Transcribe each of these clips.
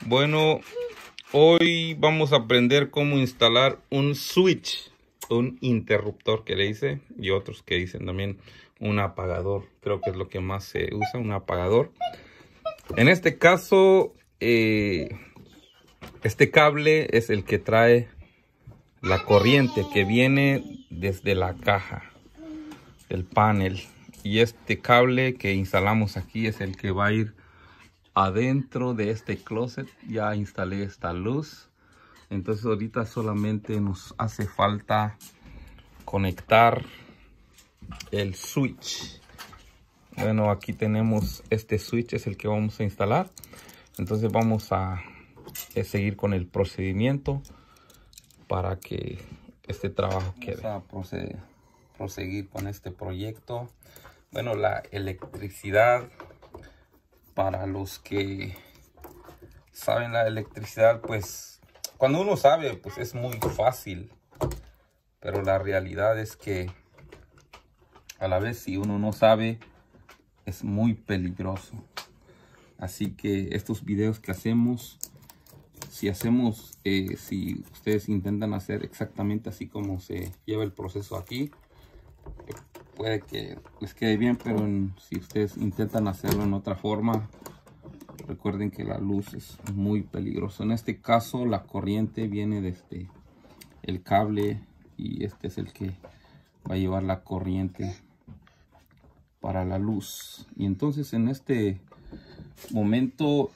Bueno, hoy vamos a aprender cómo instalar un switch, un interruptor que le dice, y otros que dicen también un apagador. Creo que es lo que más se usa, un apagador. En este caso, este cable es el que trae la corriente que viene desde la caja, el panel. Y este cable que instalamos aquí es el que va a ir adentro de este closet. Ya instalé esta luz, entonces ahorita solamente nos hace falta conectar el switch. Bueno, aquí tenemos este switch, es el que vamos a instalar. Entonces vamos a seguir con el procedimiento para que este trabajo quede. Vamos a proseguir con este proyecto. Bueno, la electricidad, para los que saben la electricidad, pues cuando uno sabe, pues es muy fácil. Pero la realidad es que a la vez, si uno no sabe, es muy peligroso. Así que estos videos que hacemos, si ustedes intentan hacer exactamente así como se lleva el proceso aquí, puede que les quede bien, pero si ustedes intentan hacerlo en otra forma, recuerden que la luz es muy peligrosa. En este caso, la corriente viene desde el cable y este es el que va a llevar la corriente para la luz. Y entonces en este momento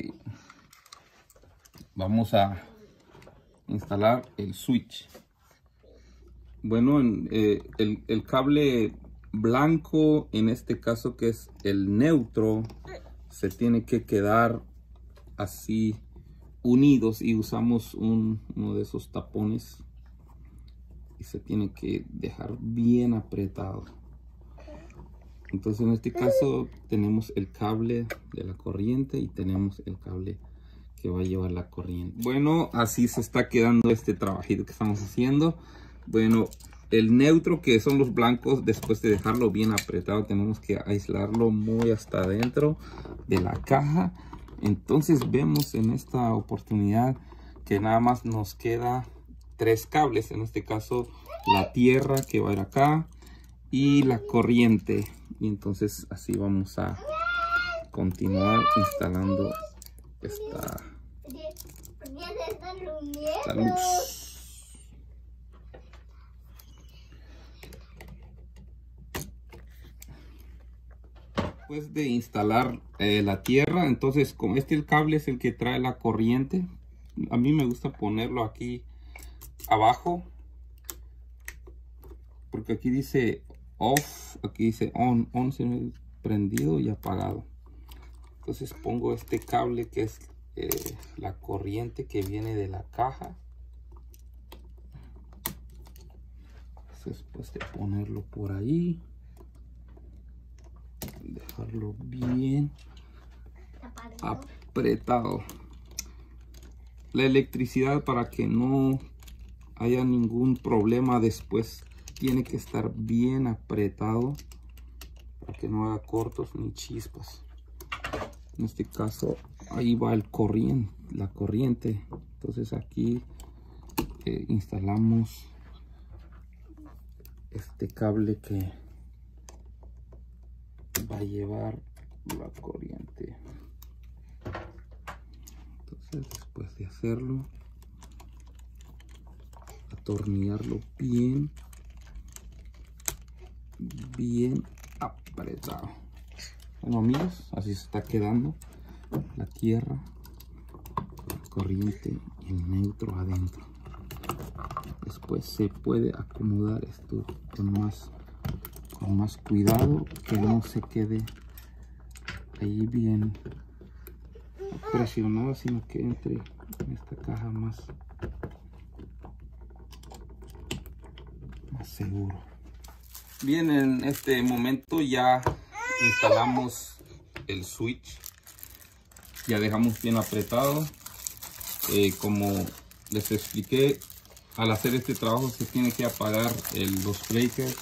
vamos a instalar el switch. Bueno, el cable blanco, en este caso que es el neutro, se tiene que quedar así unidos, y usamos uno de esos tapones y se tiene que dejar bien apretado. Entonces en este caso tenemos el cable de la corriente y tenemos el cable que va a llevar la corriente. Bueno, así se está quedando este trabajito que estamos haciendo. Bueno, el neutro, que son los blancos, después de dejarlo bien apretado, tenemos que aislarlo muy hasta adentro de la caja. Entonces vemos en esta oportunidad que nada más nos queda 3 cables. En este caso, la tierra que va a ir acá y la corriente. Y entonces así vamos a continuar instalando esta luz. Después de instalar la tierra, entonces con el cable es el que trae la corriente. A mí me gusta ponerlo aquí abajo, porque aquí dice off, aquí dice on prendido y apagado. Entonces pongo este cable que es la corriente que viene de la caja. Después de ponerlo por ahí, dejarlo bien apretado. La electricidad, para que no haya ningún problema después, tiene que estar bien apretado para que no haga cortos ni chispas. En este caso, ahí va la corriente. Entonces aquí instalamos este cable que va a llevar la corriente. Entonces, después de hacerlo, atornillarlo bien apretado. Bueno, amigos, así se está quedando la tierra, la corriente y el neutro adentro. Después se puede acomodar esto con más cuidado, que no se quede ahí bien presionado, sino que entre en esta caja más seguro. Bien, en este momento ya instalamos el switch, ya dejamos bien apretado. Como les expliqué, al hacer este trabajo se tiene que apagar los breakers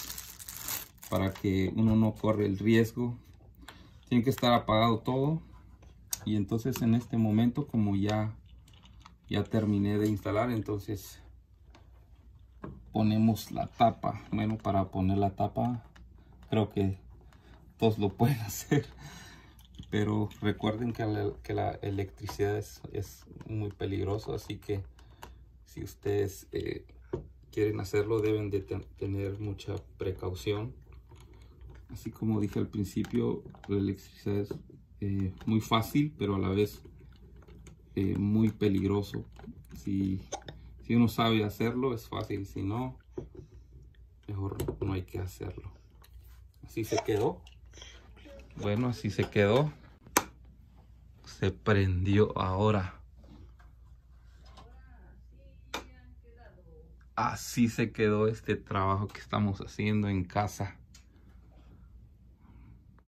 para que uno no corre el riesgo. Tiene que estar apagado todo. Y entonces en este momento, como ya terminé de instalar, entonces ponemos la tapa. Bueno, para poner la tapa creo que todos lo pueden hacer, pero recuerden que la electricidad es muy peligroso, así que si ustedes quieren hacerlo deben de tener mucha precaución. Así como dije al principio, la electricidad es muy fácil, pero a la vez muy peligroso. Si uno sabe hacerlo es fácil, si no, mejor no hay que hacerlo. Así se quedó. Bueno, así se quedó. Se prendió ahora. Así se quedó este trabajo que estamos haciendo en casa.